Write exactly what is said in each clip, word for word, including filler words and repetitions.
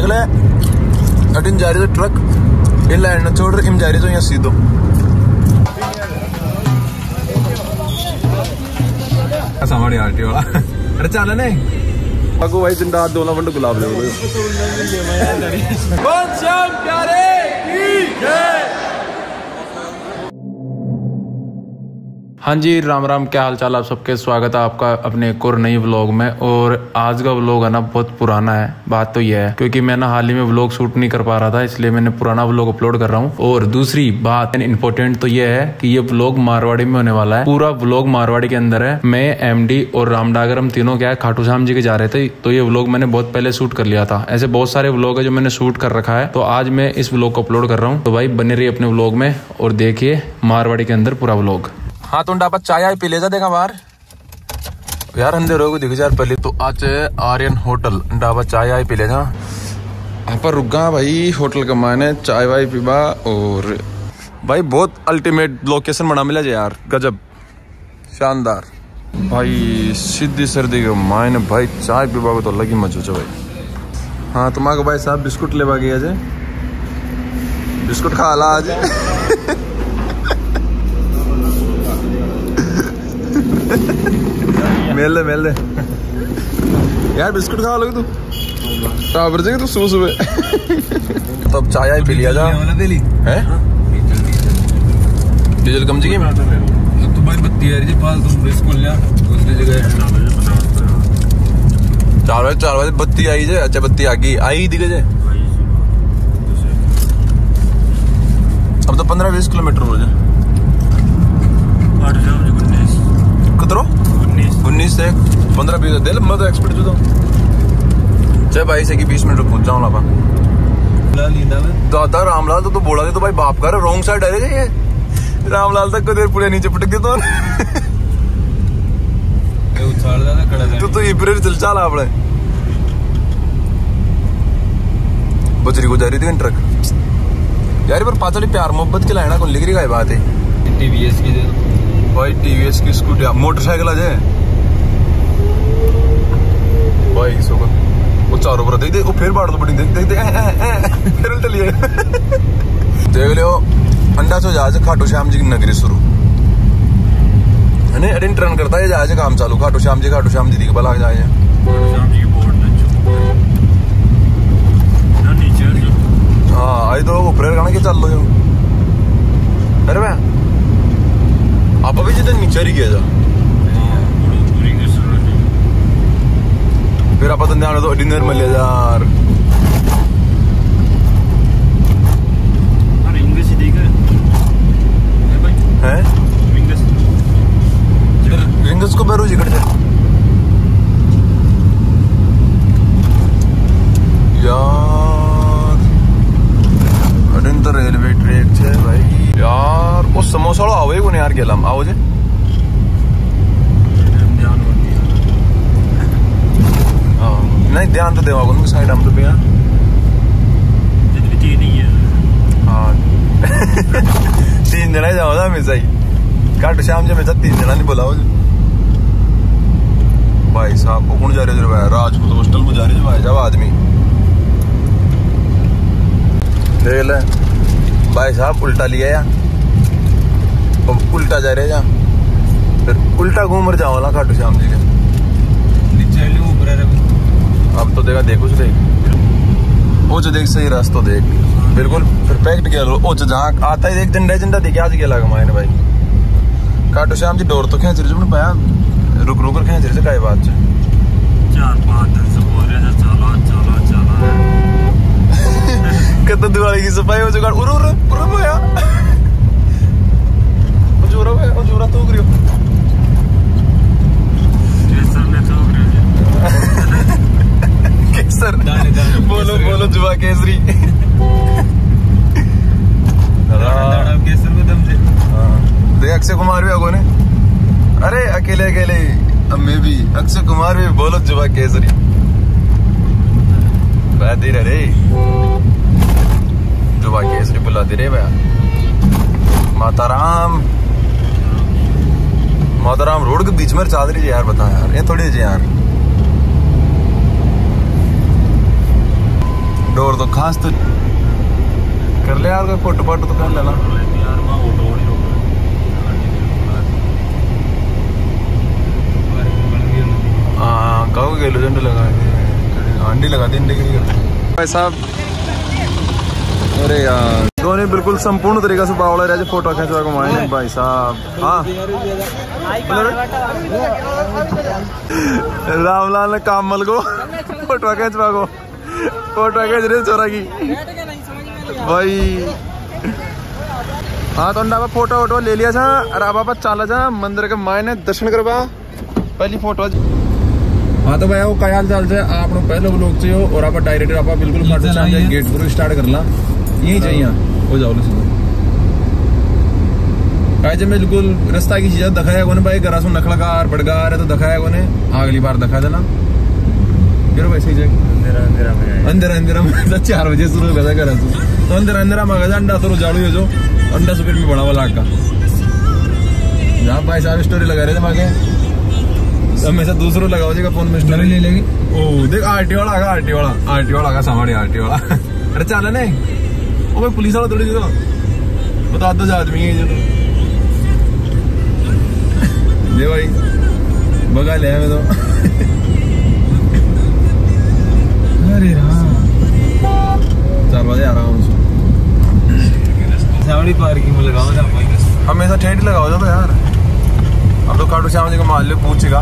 ले अटिन जा रही तो ट्रक इन लाइन छोड़ रहे इन जा रही तो यहाँ सीधो हमारी आरटी वाला अरे चल नहीं अगो भाई जिंदा दो लवंड गुलाब ले प्यारे हाँ जी राम राम, क्या हाल चाल आप सबके। स्वागत है आपका अपने एक और नई व्लॉग में। और आज का व्लॉग है ना बहुत पुराना है। बात तो यह है क्योंकि मैं ना हाल ही में व्लॉग शूट नहीं कर पा रहा था, इसलिए मैंने पुराना व्लॉग अपलोड कर रहा हूँ। और दूसरी बात इम्पोर्टेंट तो यह है कि ये व्लॉग मारवाड़ी में होने वाला है। पूरा व्लॉग मारवाड़ी के अंदर है। मैं एमडी और रामडागर हम तीनों क्या है खाटू श्याम जी के जा रहे थे, तो ये व्लॉग मैंने बहुत पहले शूट कर लिया था। ऐसे बहुत सारे व्लॉग है जो मैंने शूट कर रखा है, तो आज मैं इस व्लॉग को अपलोड कर रहा हूँ। तो भाई बने रहिए अपने व्लॉग में और देखिए मारवाड़ी के अंदर पूरा व्लॉग। हाँ तो डापा चाय आए पी ले जा देगा बाहर यार, अंधेर हो दिख यार पहले तो। आज आर्यन होटल डाबा चाय आए पी ले जा। यहाँ पर रुका भाई होटल का मायने चाय वाय पीबा। और भाई बहुत अल्टीमेट लोकेशन बना मिला यार, गजब शानदार भाई। सीधी सर्दी के मायने भाई चाय पीबा को तो लगी मजो भाई। हाँ तुम्हारा भाई साहब बिस्कुट लेवा गया जे, बिस्कुट खा ला आज। मेल दे मेल दे यार, बिस्कुट खा लोगे तू टावर जाएगा तो सुबह सुबह। तो अब चाय आए पी लिया जा है। डीजल कम जी तो भाई बत्ती आ रही है पास तुम स्कूल जा दूसरी जगह चार बजे चार बजे बत्ती आई जे। अच्छा बत्ती आ गई आई दिखे जे। अब तो पंद्रह बीस किलोमीटर हो जाए। कितरो उन्नीस से पंद्रह बीस दिल मैं तो एक्सपर्ट जो चाहे भाई से कि बीस मिनट में पहुंच जाऊँ लापा दादा रामलाल तो, तो बोला दे तो भाई बाप कर रॉन्ग साइड आ रहे ये रामलाल तक को देर पूरे नीचे पटक दे तो तो इब्रेर चल चाल आपने बजरी को जा रही थी ट्रक यार पर पाचड़ी प्यार मोहब्बत के लाना कौन लिख रही है बात है। टीवीएस की भाई टीवीएस की स्कूटी मोटरसाइकिल आ जाए भाई सो वो चारों पर देख दे वो फिर बाढ़ तो बड़ी देख देख देख फिर उल्टलिए देख लियो अंडा से जहाज खाटू श्याम जी की नगरी शुरू है ना। टर्न करता है जहाज काम चालू खाटू श्याम जी खाटू श्याम जी की बला जाए हाँ आई तो ऊपर गाना के चल लो जो। अरे मैं आप अभी जितने नीचे ही गया जा फिर आप ध्यान तो डिनर में ले यार। हैं रिंगस को बैरू जिकड़ जाए यार। अडिन तो रेलवे ट्रैक है भाई यार। वो समोसा वाला आओ को नहीं यार गेलम आओ जे नहीं ध्यान तो देवा उनके साइड हम तो भैया हाँ तीन जना जाओ ना हमेशा ही काट शाम जब हमेशा तीन जना नहीं बोला भाई साहब वो कौन जा रहे थे राजपूत हॉस्टल में जा रहे थे भाई साहब आदमी देख ले भाई साहब उल्टा लिया या उल्टा जा रहे जा फिर उल्टा घूम जाओ ना खाटू श्याम जी के अब तो देखा देखो देख ओ जो देख सही रास्ता देख बिल्कुल परफेक्ट गया ओ जो जहाँ आता है देख झंडा झंडा दिखे आज गया लगा मायने भाई खाटू श्याम जी डोर तो खेच रहे जो पाया रुक रुक कर खेच रहे काय बात चार पाँच कितना दिवाली की सफाई हो चुका उर उर उर भैया जोरा भैया जोरा तो करियो केसर बोलो बोलो जुआ केसरी केसर को दम से देख अक्षय कुमार भी आगो ने अरे अकेले अकेले मैं भी अक्षय कुमार भी बोलो जुआ केसरी बात ही रे जुआ केसरी बुलाती रे भैया। माताराम माताराम रोड के बीच में चाल रही है यार, बता यार ये थोड़ी जी यार तो खास तो कर ले यार, कोई फोटो फोटो तो कर लेना हाँ। कहो गेलो झंडे लगा आंडी लगा दी भाई साहब। अरे यार दोनों बिल्कुल संपूर्ण तरीका से बावला रहे फोटो खींचवा को माए भाई साहब। हाँ रामलाल ने कामल को फोटो खींचवा को फोटो खींच रहे चोरा की भाई। हाँ तो अंडा फोटो वोटो ले लिया था और अब आप चाला जा मंदिर के मायने दर्शन करवा पहली फोटो। हाँ तो भाई वो क्या हाल चाल से आप पहले लोग चाहिए और आप डायरेक्ट आप बिल्कुल खाटू श्याम जाए गेट पर स्टार्ट कर ला यही चाहिए हो जाओ सीधा बिल्कुल रास्ता की चीज़ दिखाया को भाई घर सो नखड़गार बड़गार है तो दिखाया को अगली बार दिखा देना फिर वैसे ही जाए अंधेरा अंधेरा में चार बजे शुरू होगा घर से तो अंधेरा अंधेरा मांगा अंडा तो जाड़ू हो जो अंडा सुपेट में बड़ा वाला का जहाँ भाई साहब स्टोरी लगा रहे थे मांगे हमेशा दूसरों लगाओ जी का फोन में स्टोरी ले लेगी। ओ देख आरटी वाला आगा आरटी वाला आरटी वाला आगा सामान्य आरटी वाला अरे चाल नहीं ओ भाई पुलिस वाला थोड़ी जगह बता दो आदमी है जो ले भाई बगा ले मैं तो अरे चार बजे आ रहा हूँ पार्किंग में लगाओ हमेशा ठेठ लगाओ जाओ तो यार। अब तो खाटू श्याम जी का मान लो पूछेगा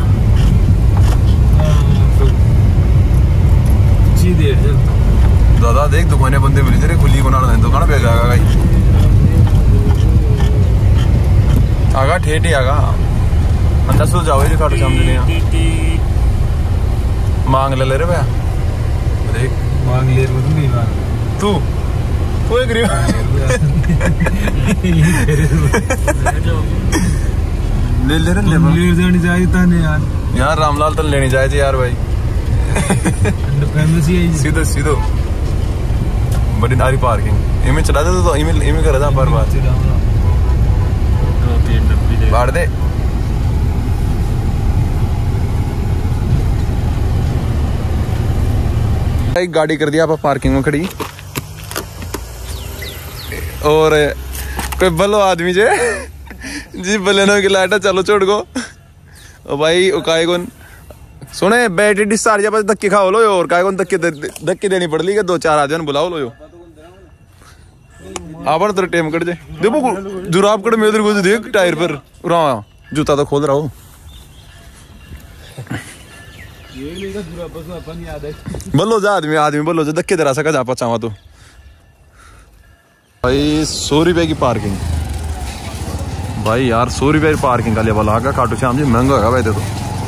दादा देख दुकानें बंदे मिली तेरे खुली को ना दुकान पे जाएगा भाई आगा ठेठ ही आगा अंदर से जाओ जी खाटू श्याम जी ने मांग ले ले रे भैया देख मांग ले तू तू एक ले ले ले लेनी चाहिए था यार यार रामलाल तो लेनी चाहिए यार भाई सीधो सीधो बड़ी नारी पार्किंग इमें चला दे तो इमें इमें कर रहा बार बार बाढ़ दे एक गाड़ी कर दिया आप पार्किंग में खड़ी और कोई बलो आदमी जे जी बलेनो की लाइट चलो छोड़ को ओ भाई ओ काय कौन सुने बैटरी डिस्चार्ज बस धक्के खाओ लो और काय कौन धक्के धक्के देनी पड़ ली दो चार आदमी बुलाओ लो यो आप तेरे टेम कट जाए देखो जुराब कट में उधर को देख टायर पर रहा जूता तो खोल रहा हो बोलो जा आदमी आदमी बोलो जा धक्के दे सका जा पचावा तो भाई सौ रुपए की पार्किंग भाई यार सौ रुपए की पार्किंग का लेवल आ गया खाटू श्याम जी महंगा होगा भाई दे तो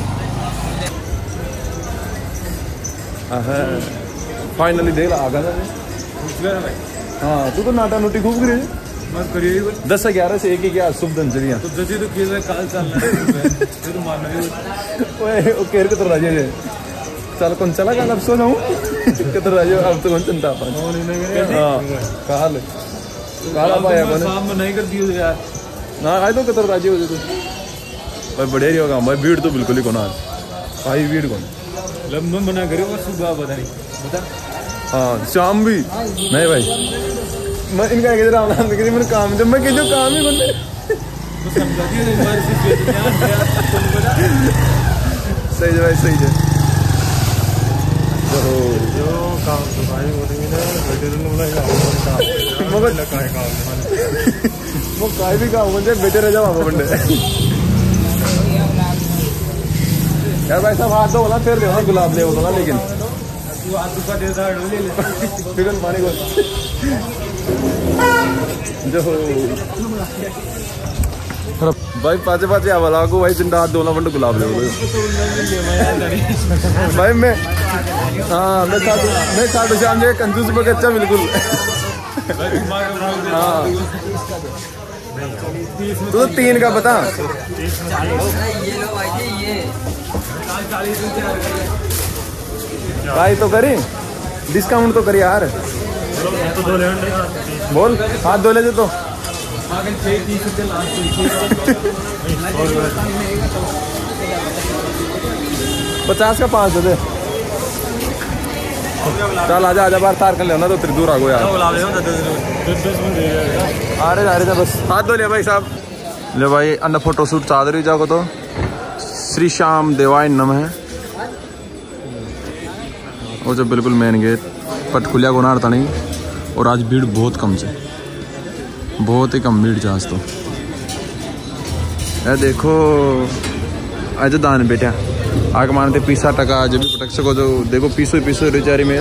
फाइनली देख आ गया हाँ तू तो नाटा नोटी खूब करी दस से ग्यारह से एक ही क्या शुभ धनचरिया तो जजी तो खेल काल चल मारना केर के तो राजे चल कौन चला काल अब सो जाऊँ कितना राजे अब तो कौन चिंता हाँ काल काला पाया कौन नहीं कर दियो यार ना आए तो कितना राजी हो जाए तो भाई बढ़िया ही होगा भाई भीड़ तो बिल्कुल ही कौन आज भाई भीड़ कौन लम्बा मना करो सुबह बता नहीं बता हाँ शाम भी नहीं भाई मैं इनका कहते रामलाल कहते मैंने काम जब मैं कहते काम ही कौन सही है भाई सही है जो काम तो भाई बोलेंगे ना वो काय भी काम मुझे बेटे रह जाओ बंदे यार भाई साहब हाथ दो ना फिर दे गुलाब ले होगा लेकिन फिर पानी को जो भाई पाचे पाचे आवाला को भाई जिंदा हाथ दोनों बंद गुलाब ले भाई मैं हाँ मैं खाटू मैं खाटू श्याम जी कंजूस पे अच्छा बिल्कुल हाँ तो तीन का बता भाई तो करी डिस्काउंट तो करी यार बोल हाथ धो ले तो पचास का पाँच दे दे चल आजा आजा बाहर तार कर लेना तो तेरी दूर आ गो यार। आ रहे जा रहे बस हाथ धो लिया भाई साहब। ले भाई अन्य फोटो शूट चादर ही जाओ तो श्री श्याम देवाय नम है वो जो बिल्कुल मेन गेट पट खुलिया को नारता नहीं। और आज भीड़ बहुत कम से बहुत ही कम भीड़ आज तो ए देखो आज दान बेटा आग मानते पीसा टका जो भी पटक सको जो देखो पीसो पीसो रिचारी में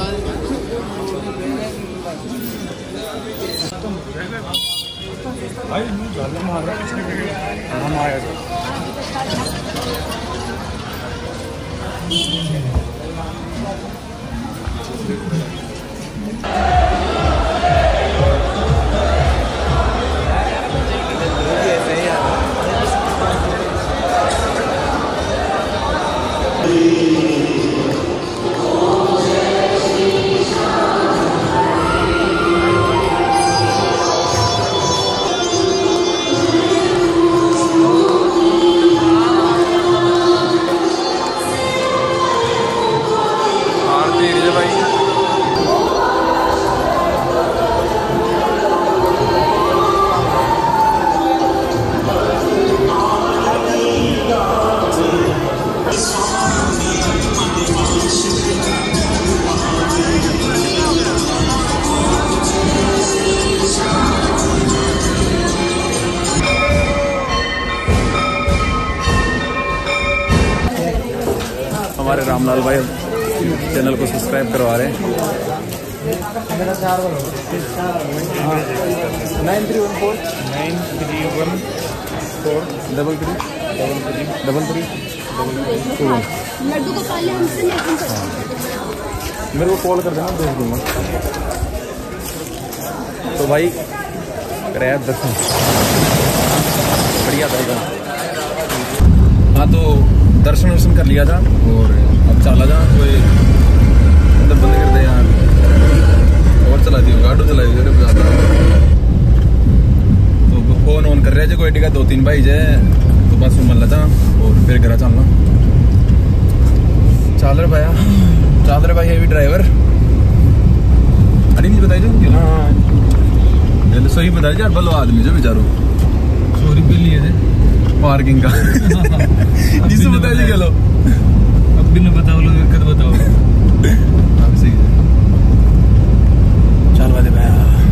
हमारे रामलाल भाई चैनल को सब्सक्राइब करवा रहे हैं। Nine three one four nine three one four double three double three double three two one. मेरे को कॉल कर देना भेज दूंगा। तो भाई कराया दर्शन बढ़िया था। हाँ तो दर्शन वर्शन कर लिया था और अब चला जा कोई मतलब बंद कर दे यार और चला दी गाड़ी चलाई तो फोन ऑन कर रहे थे कोई का दो तीन भाई जे तो बस मन लगा और फिर घर चलना चल रहे भैया चल रहे भाई अभी ड्राइवर अरे नहीं बताई जो हाँ सही बताई यार बलो आदमी जो बेचारो सौ रुपये लिए थे पार्किंग का जिससे बताइए चलो अब भी ना बताओ लोग कद बताओ अब सही है चल वाले भैया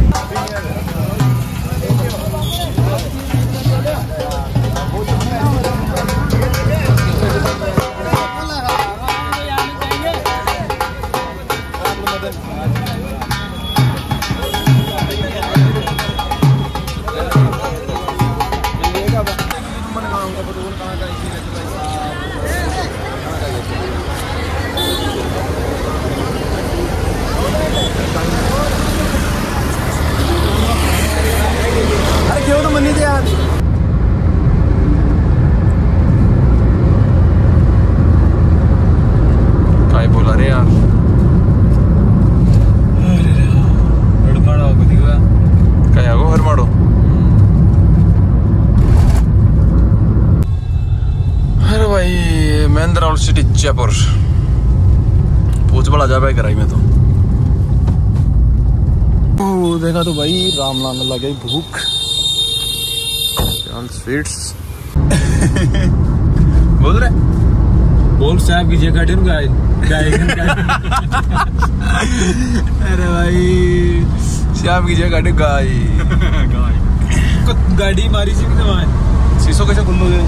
सिटी जयपुर पूछ बड़ा जा भाई कराई में तो ओ, देखा तो भाई रामलाल लग गई भूख स्वीट्स बोल रहे बोल साहब की जगह गाय गाय अरे भाई साहब की जगह गाय गाय गाड़ी मारी सी शीशो कैसे खुल गए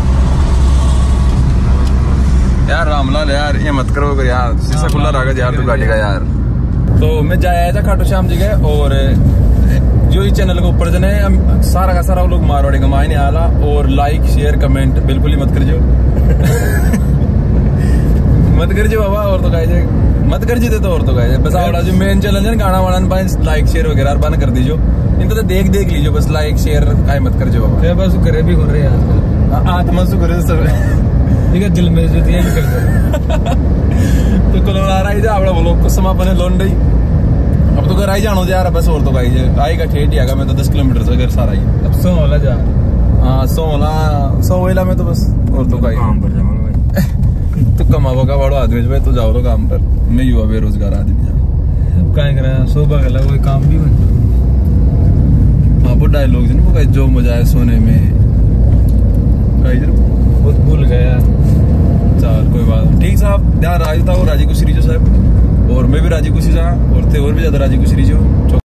यार रामलाल यार ये मत करो कर यार शीशा खुला रहा यार तू गाड़ी का यार। तो मैं जा आया था खाटू श्याम जी के और जो ही चैनल के ऊपर जने सारा का सारा लोग मारवाड़ी कमाई नहीं आला और लाइक शेयर कमेंट बिल्कुल ही मत कर जो मत कर जो बाबा और तो कहे मत कर जीते तो और तो कहे बस आवड़ा जो मेन चैनल है गाना वाला लाइक शेयर वगैरह बंद कर दीजिए इन तो देख देख लीजिए बस लाइक शेयर काय मत कर जो बाबा बस करे भी हो रहे यार आत्मा सु करे सब ठीक है दिल में जो दिया निकल तो कल आ रहा है आपड़ा बोलो कुछ समापन है लोन रही अब तो घर आई जानो जा रहा बस और तो भाई आएगा ठेठ ही आएगा मैं तो दस किलोमीटर से घर सारा ही अब सौ वाला जा हाँ सौ वाला सौ वेला में तो बस और तो भाई काम पर जाओ तो कमाओगा बड़ो आदमी भाई तो जाओ तो काम पर मैं युवा बेरोजगार आदमी जा काय करा सोबा गला कोई काम भी हो। हाँ वो डायलॉग जो वो जो मजा है सोने में बहुत भूल गया। चल कोई बात ठीक साहब ध्यान राजी था और राजी को श्री जो साहब और मैं भी राजी खुशी था और थे और भी ज्यादा राजी खुशी जो